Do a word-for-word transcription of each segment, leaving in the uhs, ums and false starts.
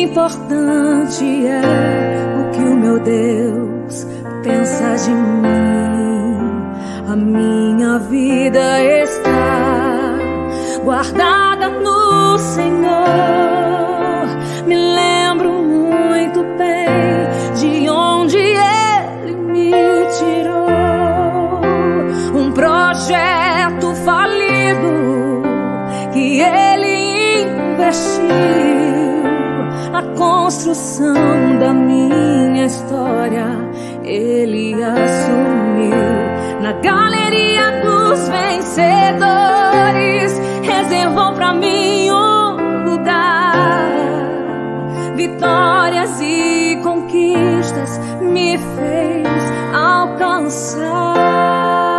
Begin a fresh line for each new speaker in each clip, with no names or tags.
importante é o que o meu Deus pensa de mim. A minha vida está guardada no Senhor. Me lembro muito bem de onde Ele me tirou. Um projeto falido que Ele investiu. A construção da minha história Ele assumiu. Na galeria dos vencedores reservou pra mim um lugar. Vitórias e conquistas me fez alcançar.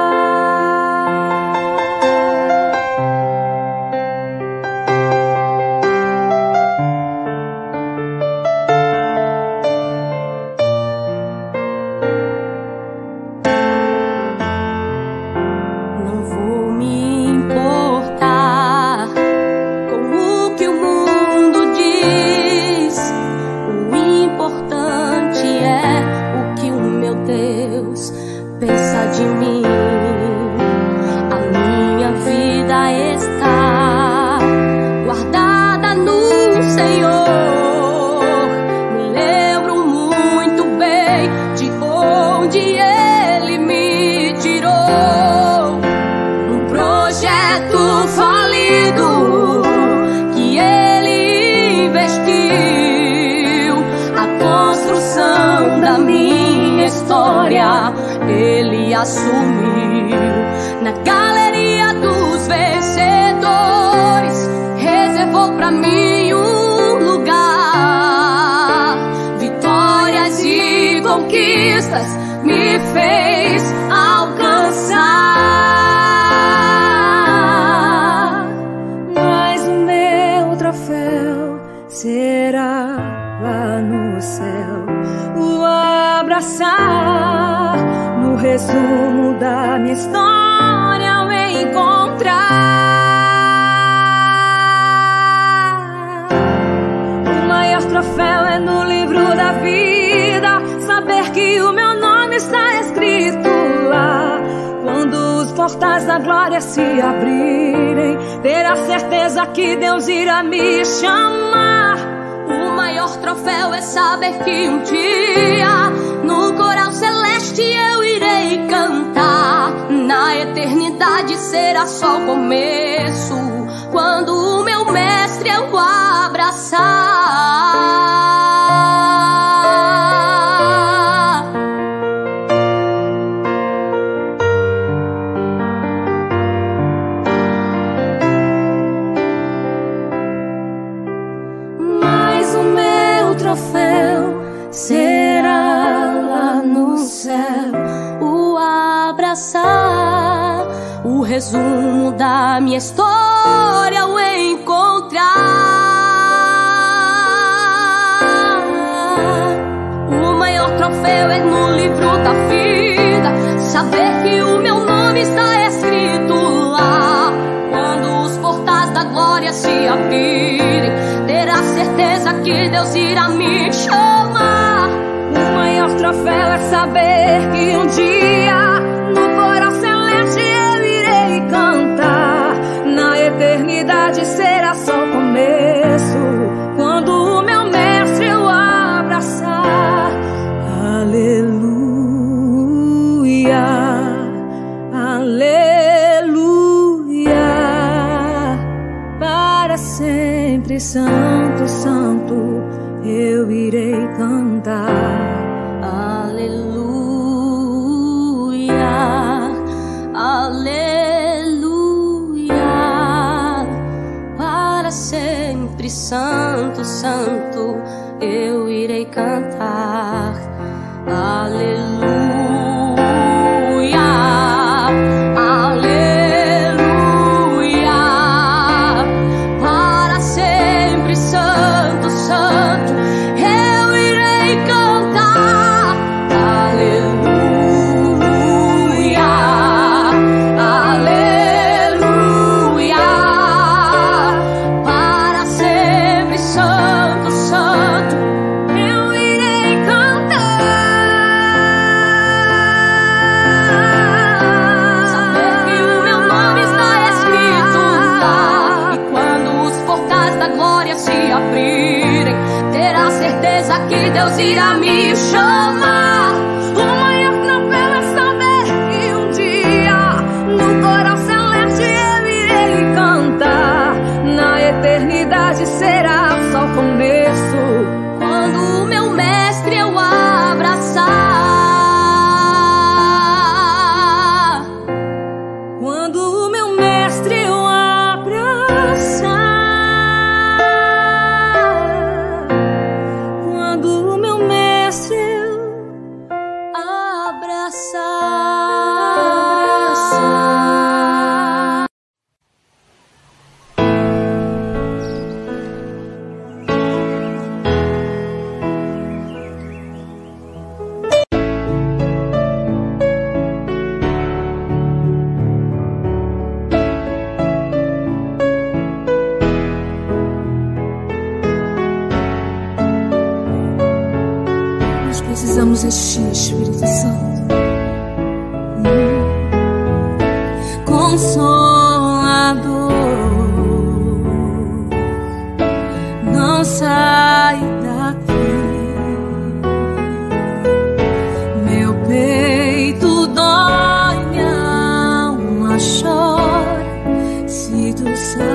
Pensa de mim, a minha vida está guardada no Senhor. Me lembro muito bem de onde Ele me tirou. Um projeto falido que Ele investiu. A construção da minha história Ele assumiu. Na galeria dos vencedores reservou pra mim um lugar. Vitórias e conquistas me fez alcançar.
Mas o meu troféu será lá no céu, o abraçar. No resumo da minha história eu encontrar. O maior troféu é no livro da vida, saber que o meu nome está escrito lá. Quando os portais da glória se abrirem, ter a certeza que Deus irá me chamar.
O maior troféu é saber que um dia no coral celeste eu irei cantar. Na eternidade será só o começo, quando o meu mestre eu abraçar.
Mas o meu troféu será lá no céu,
o abraçar. O resumo da minha história o encontrar. O maior troféu é no livro da vida, saber que o meu nome está escrito lá. Quando os portais da glória se abrirem, ter a certeza que Deus irá me chamar.
O maior troféu é saber que um dia no coral celeste eu irei cantar. Na eternidade será só o começo, quando o meu mestre eu abraçar. Aleluia, aleluia. Para sempre, santo, santo, eu irei cantar.
Aleluia, aleluia. Para sempre, santo, santo, eu irei cantar. Aleluia. Santo, santo, certeza que Deus irá me chamar.
O maior troféu é saber que um dia no coral celeste eu irei cantar. Na eternidade será só o começo,
quando o meu mestre eu abraçar.
Quando o meu mestre eu abraçar. Quando o meu mestre eu abraçar. Nós precisamos existir, Espírito Santo. Hum. Consolador, não sai daqui. Meu peito dói, minha alma chora se tu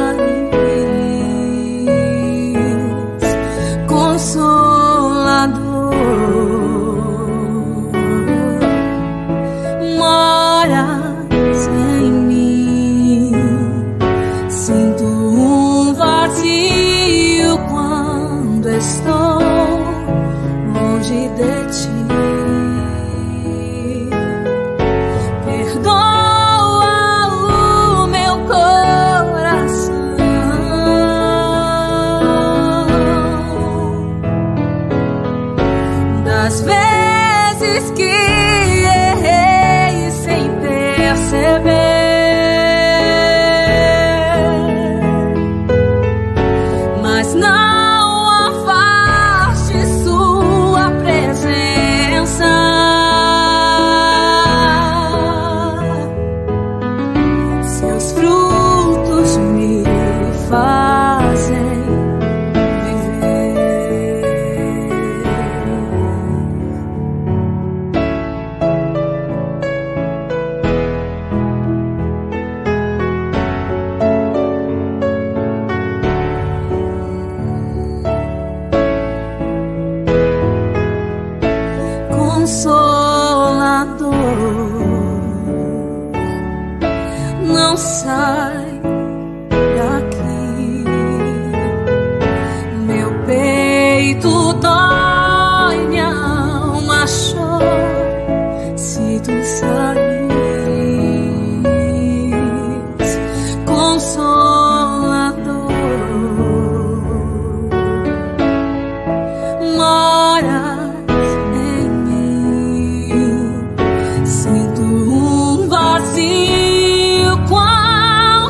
saíres. Consolador, moras em mim. Sinto um vazio quando estou longe de ti. Perdoa o meu coração das vezes que errei sem perceber. Mas não afaste sua presença. Seus frutos me fazem viver. Consolador, não sai daqui. Meu peito dói, minha alma chora se tu saíres. Consolador, moras em mim. Sinto um vazio quando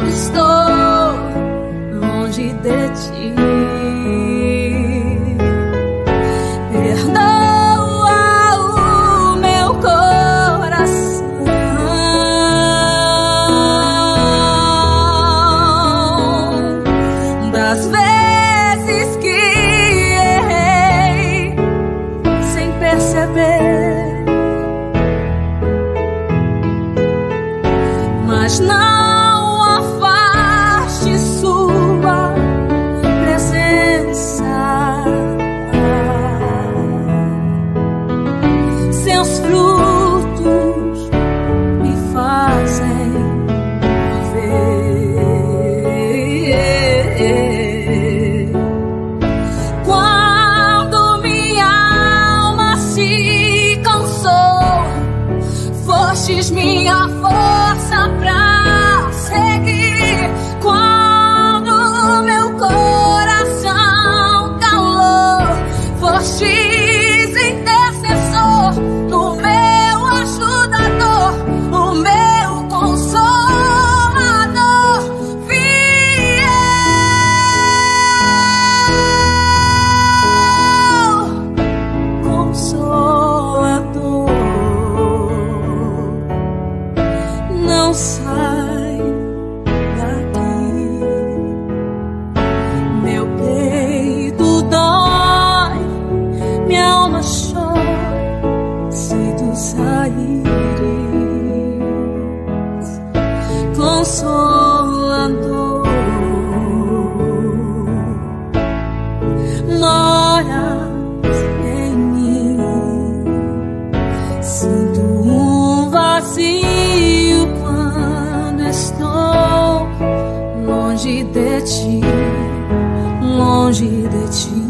ti, longe de ti.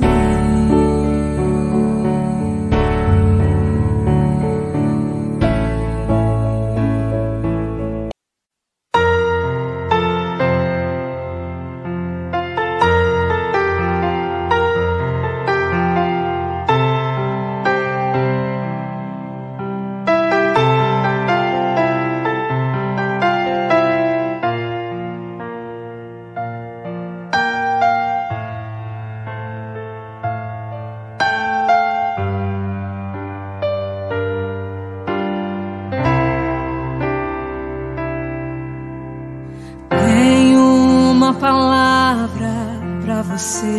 Você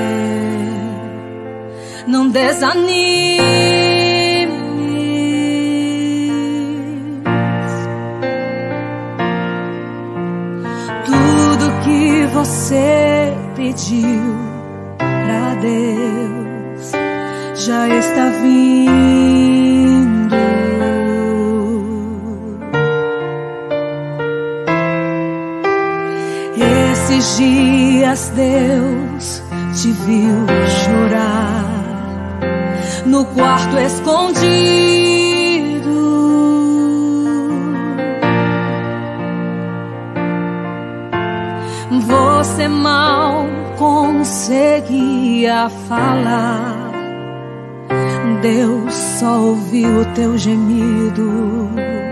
não desanime, tudo que você pediu pra Deus já está vindo. Esses dias Deus te viu chorar no quarto escondido. Você mal conseguia falar, Deus só ouviu o teu gemido.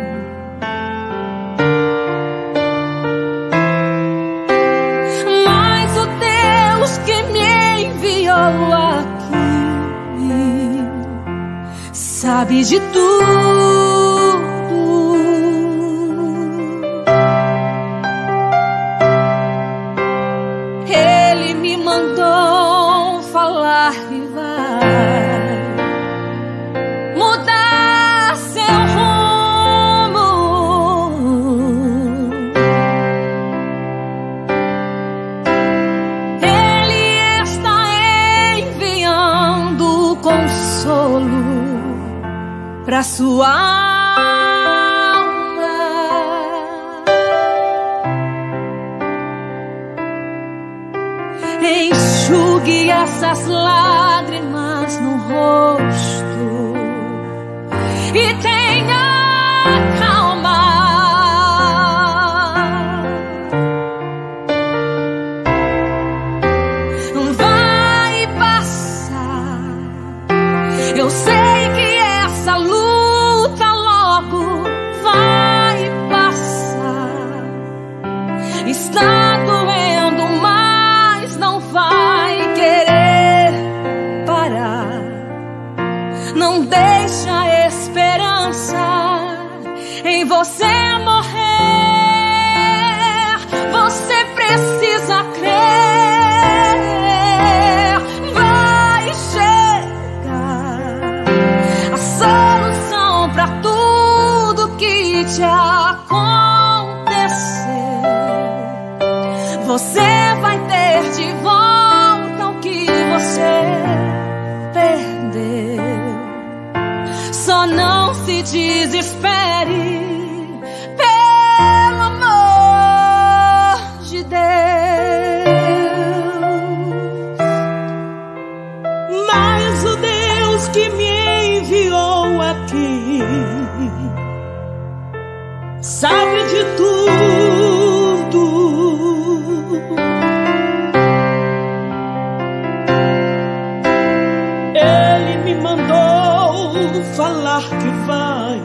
Sabe de tudo, Ele me mandou falar que vai mudar seu rumo. Ele está enviando consolo pra sua alma. Enxugue essas lágrimas no rosto e tenha calma. Vai passar, eu sei que essa luta logo vai passar. Está doendo, mas não vai querer parar. Não deixa a esperança em você morrer. Você precisa crer. Vai chegar a solução pra tudo que te aconteceu. Você vai ter de volta o que você perdeu. Só não se desespere, pelo amor de Deus.
Mas o Deus que me enviou aqui sabe de tudo. Ele me mandou falar que vai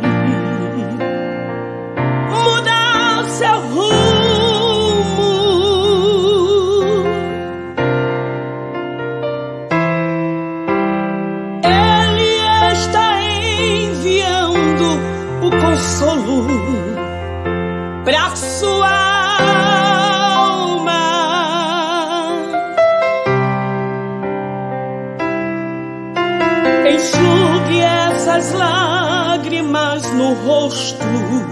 mudar seu rumo. Ele está enviando o consolo pra sua alma. Enxugue essas lágrimas no rosto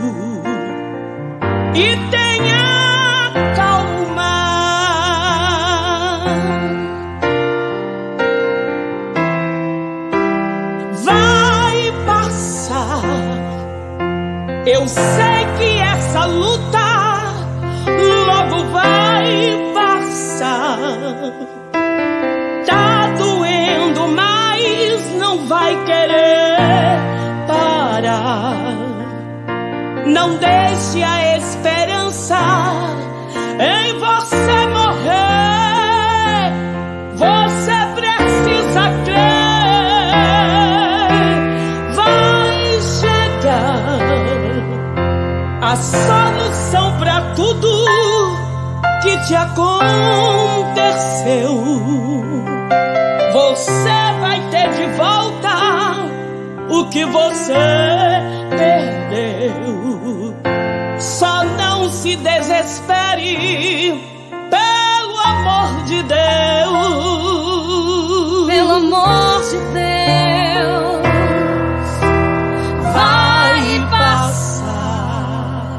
e tenha calma. Vai passar. Eu sei que essa luta logo vai passar. Não deixe a esperança em você morrer. Você precisa crer. Vai chegar a solução para tudo que te aconteceu. Você vai ter de volta o que você perdeu. Só não se desespere, pelo amor de Deus.
Pelo amor de Deus, vai passar.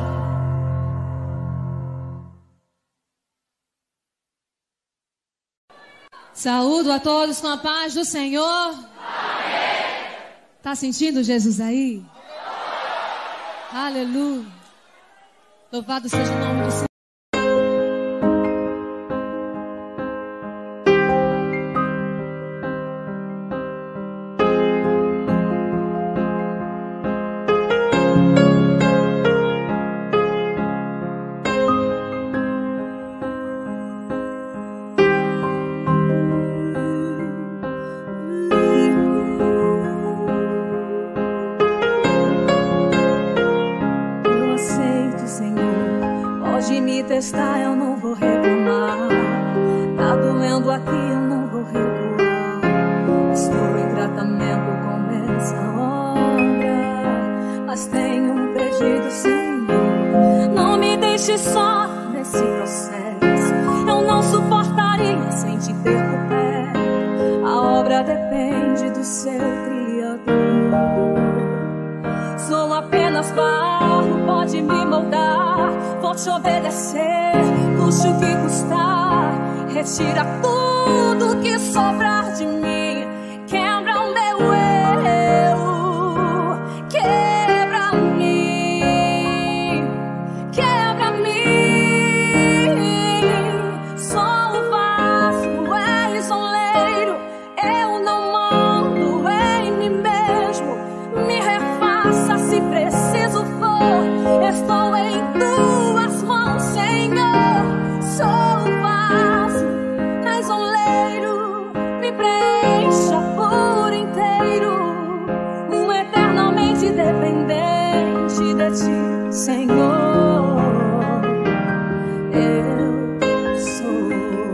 Saúdo a todos com a paz do Senhor. Tá sentindo Jesus aí? Aleluia. Louvado seja o nome do Senhor.
Testar, eu não vou reclamar. Tá doendo aqui, eu não vou recuar. Estou em tratamento com essa obra, mas tenho um pedido, Senhor. Não me deixe só nesse processo. Eu não suportaria sem te ter por perto. A obra depende do seu Criador. Sou apenas barro, pode me moldar. Vou te obedecer, custe o que custar. Retira tudo que sobrar de mim. Quebra o meu eu, quebra-me, quebra-me. Sou o vaso, és oleiro. Eu não mando em mim mesmo. Me refaça se preciso for. Estou em tuas mãos, Senhor. Sou o vaso, és oleiro. Me preencha por inteiro. Um eternamente dependente de ti, Senhor. Eu sou.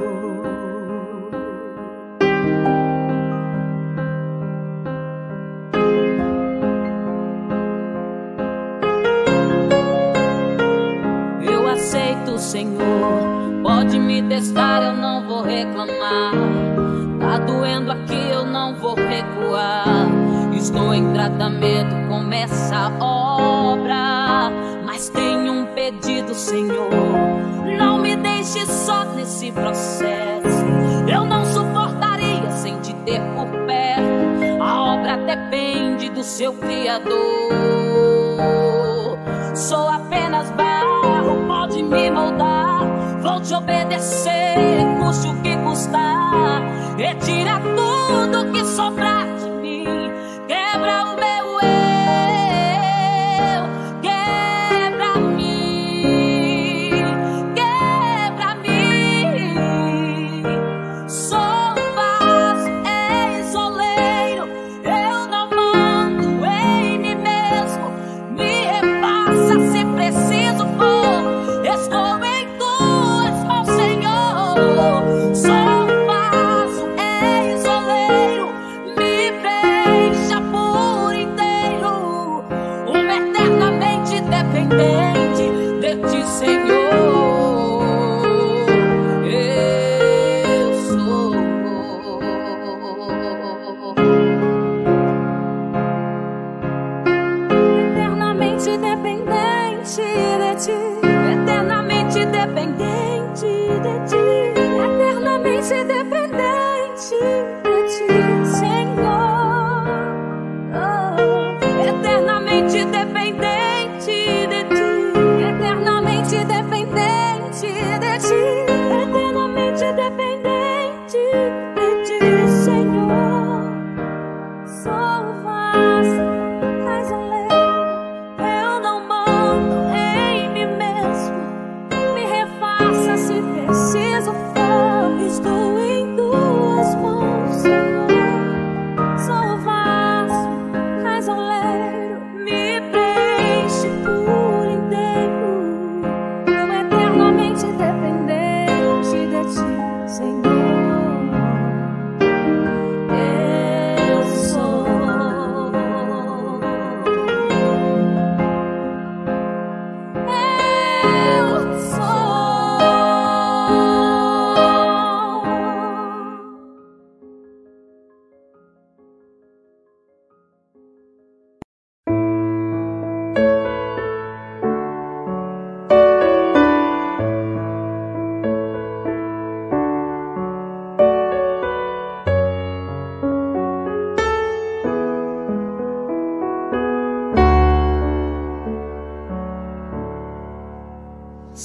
Eu aceito, Senhor. Pode me testar, eu não vou reclamar. Tá doendo aqui, eu não vou recuar. Estou em tratamento com essa obra, mas tenho um pedido, Senhor. Não me deixe só nesse processo. Eu não suportaria sem te ter por perto. A obra depende do seu Criador. Sou apenas barro, pode me moldar. Vou te obedecer, custe o que custar. Retira tudo que sobrar de mim. Quebra o meu eu, quebra-me, quebra-me. Sou vaso, és oleiro. Eu não mando em mim mesmo. Me refaça se preciso for. Estou em tuas mãos, Senhor. Sou vaso, és oleiro. Me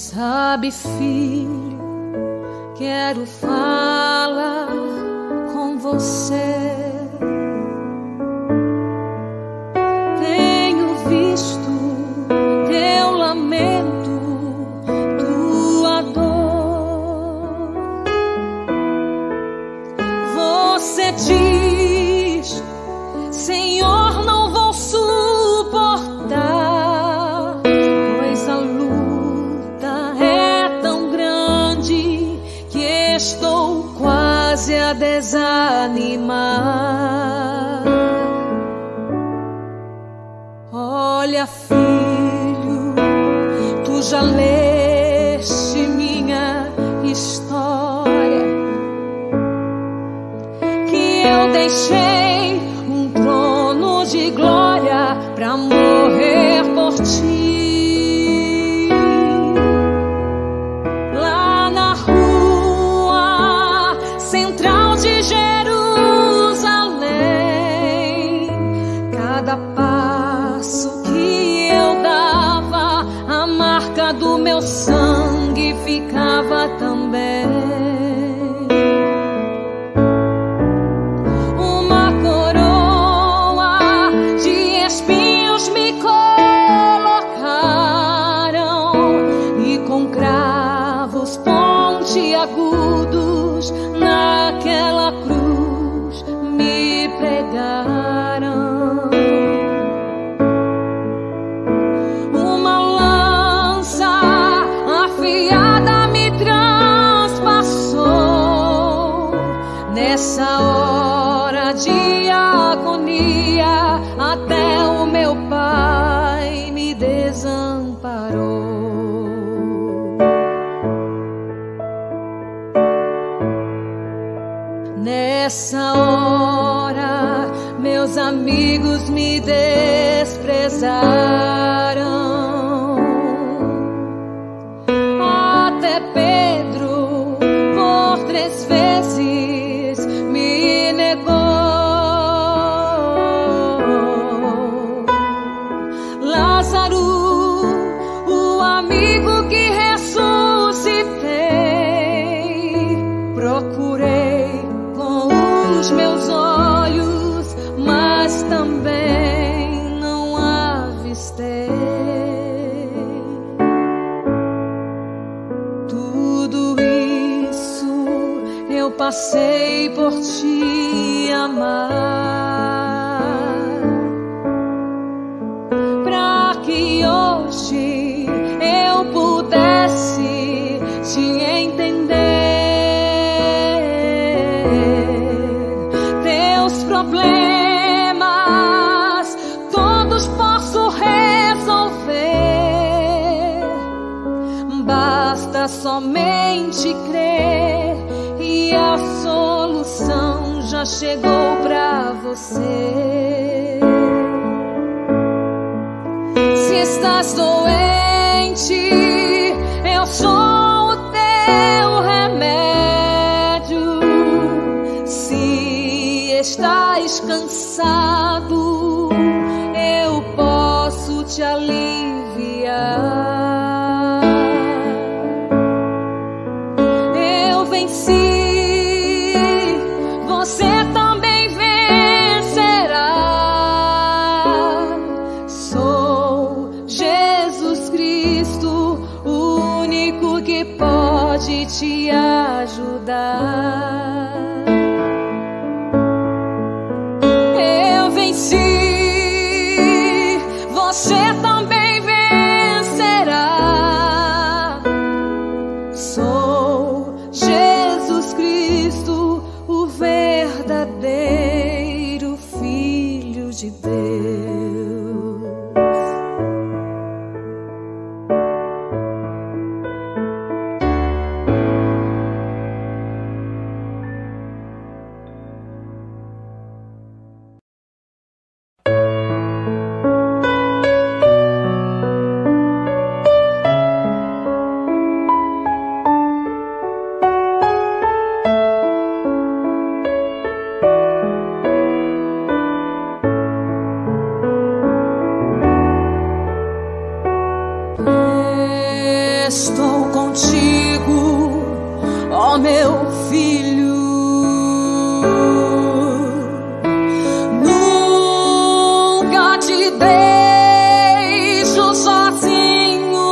Sabe, filho, quero falar com você. Tenho visto teu lamento, tua dor. Você diz: Senhor, não vou suportar, pois a luta é tão grande que estou quase a desanimar. Olha, filho, tu já leste minha história, que eu deixei um trono de glória pra morrer por ti. Lá na rua central de Jerusalém, cada passo que eu dava, a marca do meu sangue ficava também. Uma coroa de espinhos me colocaram e com cravos pontiagudos naquela cruz me pregaram. Uma lança afiada me transpassou. Nessa hora de agonia, até o meu pai me desamparou. Nessa hora, meus amigos me desprezaram. Até Pedro, por três vezes, me negou. Lázaro, o amigo que ressuscitei, procurei com os meus olhos, mas também não avistei. Tudo isso eu passei por te amar, pra que hoje eu pudesse te entender. Teus problemas todos posso resolver, basta somente crer e a solução já chegou pra você. Se estás doente, eu sou o teu remédio. Se estás cansado, eu posso te aliviar. Eu venci, você também vencerá. Sou Jesus Cristo, o único que pode te ajudar. Eu venci, você também vencerá. Sou Jesus Cristo, o verdadeiro Filho de Deus. Estou contigo, ó meu filho. Nunca te deixo sozinho.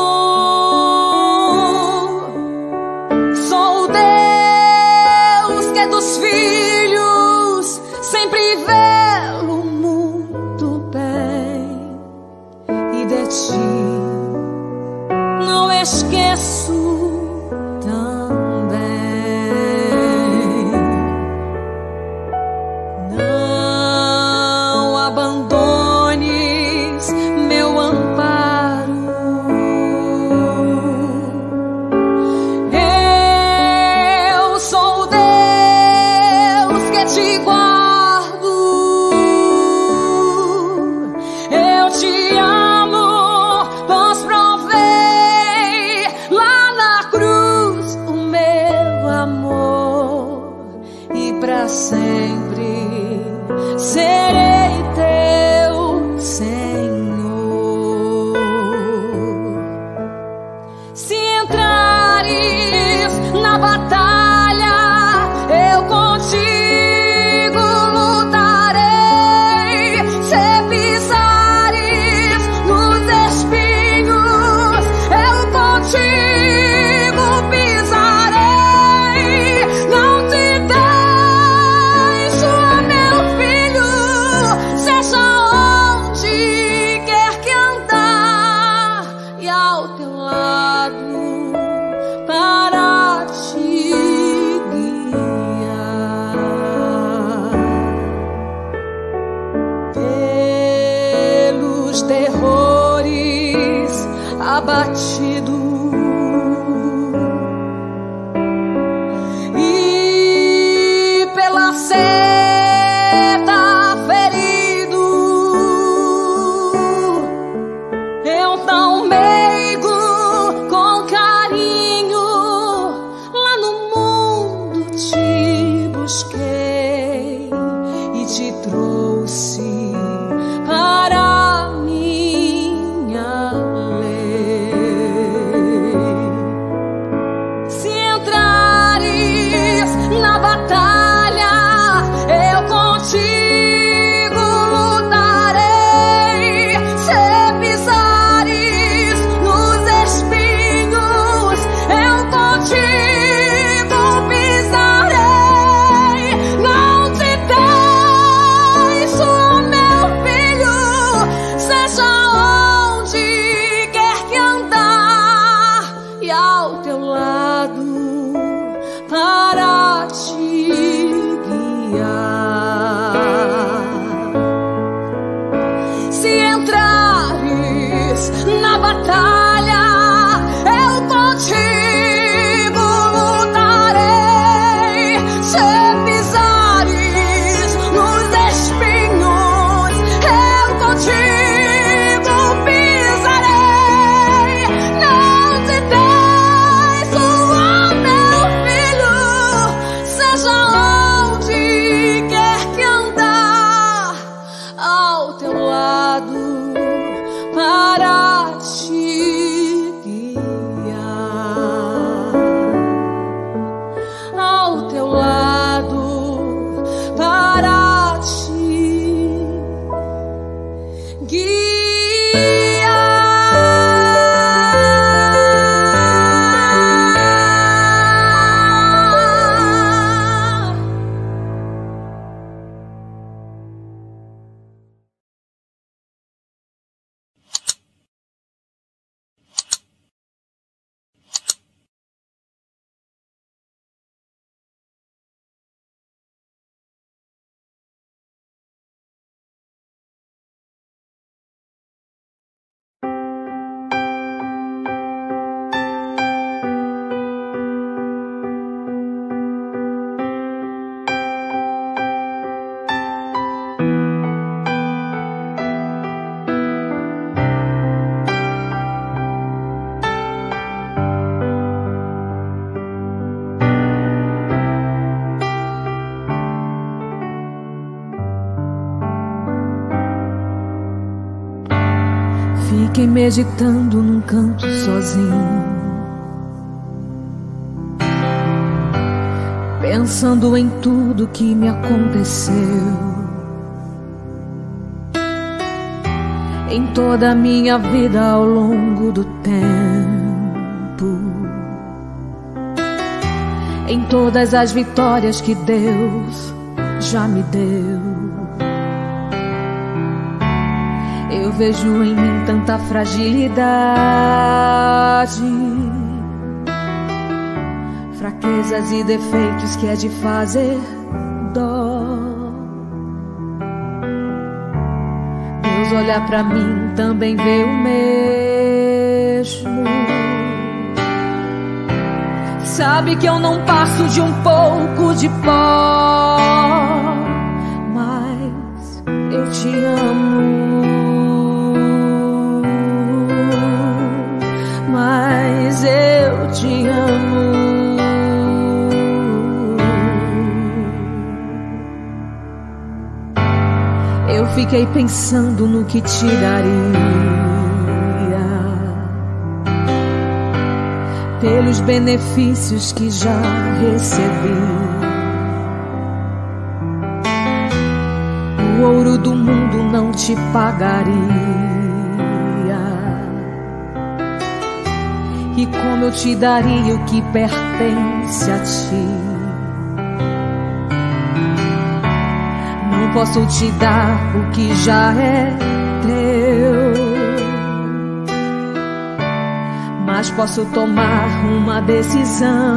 Sou o Deus que dos filhos sempre vê-lo muito bem, e de ti não esqueço também. Não abandones meu amparo. Eu sou Deus que te guardo. Eu te amo, pois provei lá na cruz o meu amor, e pra sempre serei teu Senhor. Se entrares na batalha, eu contigo lutarei. Se pisares nos espinhos, eu contigo pisarei. Não te deixo, meu filho, seja onde quer que andar, e ao teu lado para te guiar. Pelos terrores abatido, e pela seta ferido, eu tão meigo com carinho lá no mundo te busquei e te trouxe para minha lei. Se entrares na batalha, eu contigo lutarei. Se pisares nos espinhos, eu contigo pisarei. Não te deixo, meu filho, seja onde quer que andar, e ao teu lado para te guiar. Se entrares na batalha, eu contigo lutarei. Se pisares nos espinhos, eu contigo pisarei. Não te deixo, ó meu filho, seja onde quer que andar, ao teu lado para te guiar. Ao teu lado para te guiar. Fiquei meditando num canto sozinho, pensando em tudo que me aconteceu, em toda a minha vida ao longo do tempo, em todas as vitórias que Deus já me deu. Eu vejo em mim tanta fragilidade, fraquezas e defeitos que é de fazer dó. Deus olha pra mim, também vê o mesmo. Sabe que eu não passo de um pouco de pó, mas eu te amo, mas eu te amo. Eu fiquei pensando no que te daria pelos benefícios que já recebi. O ouro do mundo não te pagaria, e como eu te daria o que pertence a ti. Não posso te dar o que já é teu, mas posso tomar uma decisão.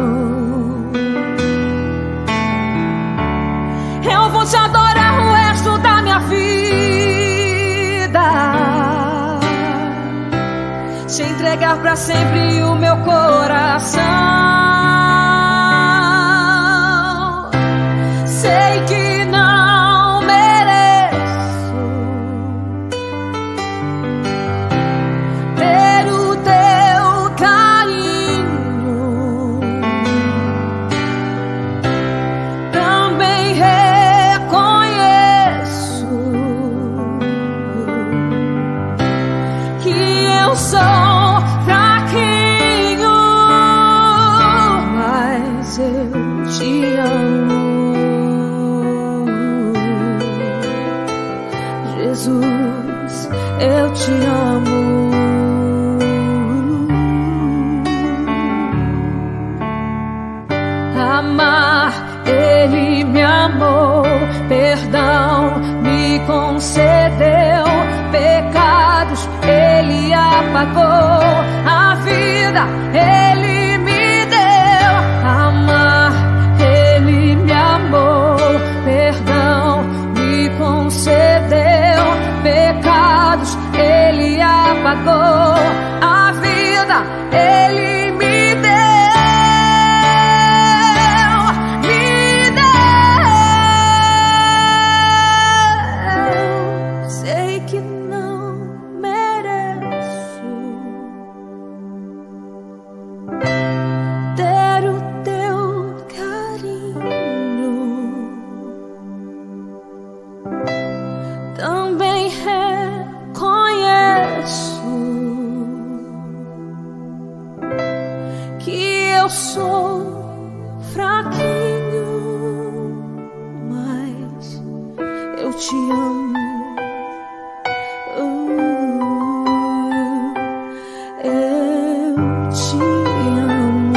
Eu vou te adorar o resto da minha vida, te entregar pra sempre o meu coração. Sei que não mereço ter o teu carinho, também reconheço que eu sou fraquinho, mas eu te amo. Jesus, eu te amo. Amar, Ele me amou, perdão me concedeu, pecados Ele apagou, a vida Ele me deu. Amar, Ele me amou, perdão me concedeu, pecados Ele apagou, a vida Ele me deu, me deu. Sei que não mereço ter o teu carinho, também reconheço que eu sou fraquinho, mas eu te amo. Uh, eu te amo.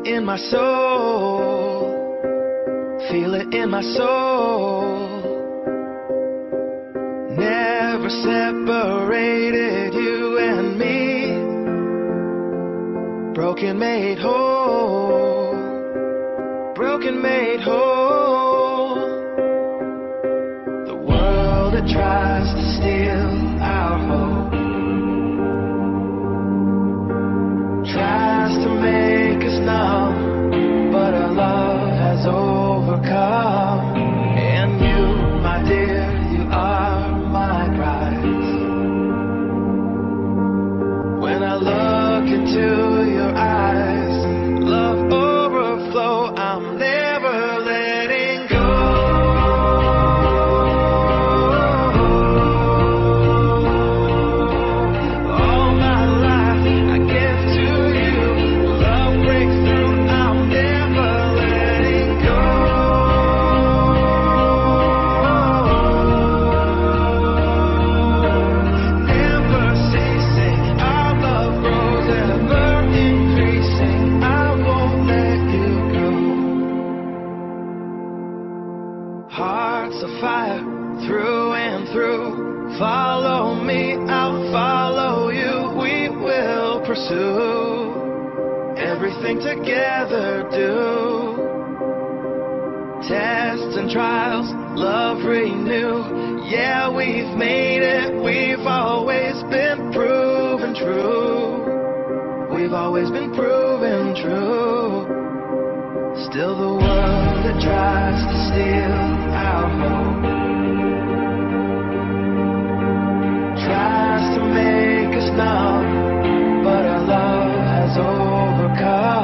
it in my soul, feel it in my soul. Never separated you and me, broken made whole, broken made whole. The world that tries to steal our hope tries to make us numb, but our love has overcome. And you, my dear, you are my prize. When I look into your eyes, love overflow, I'm never letting go. All my life I give to you, love breaks through, I'm never letting go. Never ceasing, our love grows, ever increasing, I won't let you go. Hearts of fire, through and through, follow me, I'll follow you, we will pursue everything together, do tests and trials, love renew. Yeah, we've made it, we've always been proven true, we've always been proven true. Still the world that tries to steal our hope tries to make us numb, but our love has overcome.